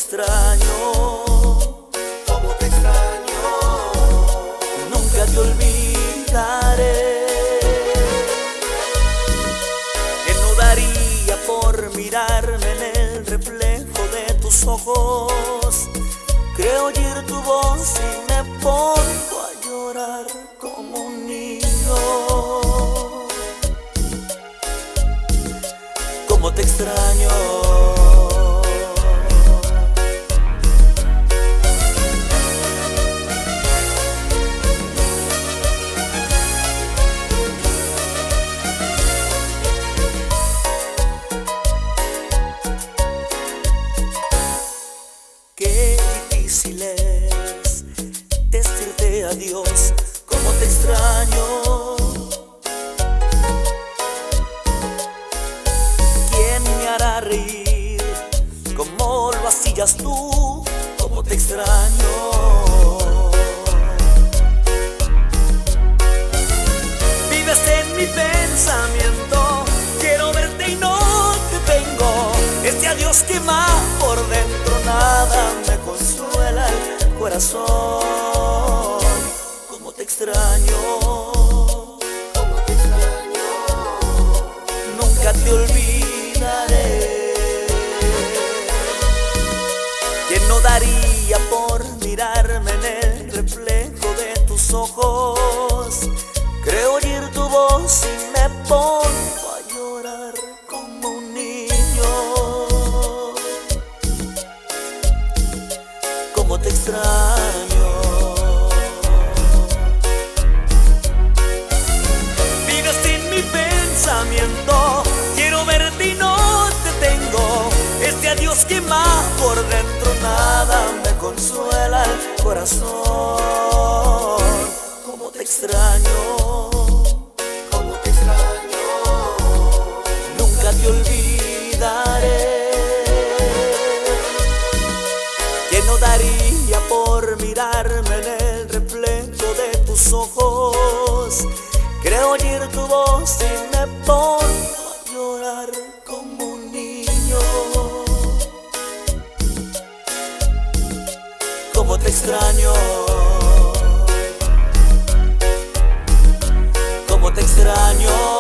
extraño, cómo te extraño. nunca te olvidaré. Que no daría por mirarme en el reflejo de tus ojos. Creo oír tu voz y me pongo a llorar como un niño. Cómo te extraño. Qué difícil es decirte adiós, cómo te extraño. ¿Quién me hará reír como lo hacías tú? Cómo te extraño. Vives en mi pensamiento, quiero verte y no te tengo. Este adiós quema por dentro, nada me consuela el corazón. Cómo te extraño, Cómo te extraño. nunca te olvidaré. Que no daría por mirarme en el reflejo de tus ojos. Creo oír tu voz y me pongo a llorar como un niño. Cómo te extraño. Vives en mi pensamiento, quiero verte y no te tengo. Este adiós quema por dentro, nada me consuela el corazón. Cómo te extraño, Cómo te extraño. nunca te olvidaré. Que no daría por mirarme en el reflejo de tus ojos. Creo oír tu voz y me pongo a llorar como un niño. Cómo te extraño. Cómo te extraño.